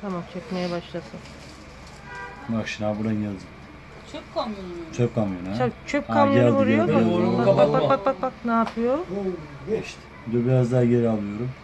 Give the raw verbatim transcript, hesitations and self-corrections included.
Tamam, çekmeye başlasın. Bak şimdi ha buradan geldi. Çöp kamyonu. Çöp kamyonu ha. Çöp, çöp Ha, kamyonu geldi, vuruyor. geldi. Bak, bak, bak, bak, bak, bak, bak, ne yapıyor? İşte. Dur biraz daha geri alıyorum.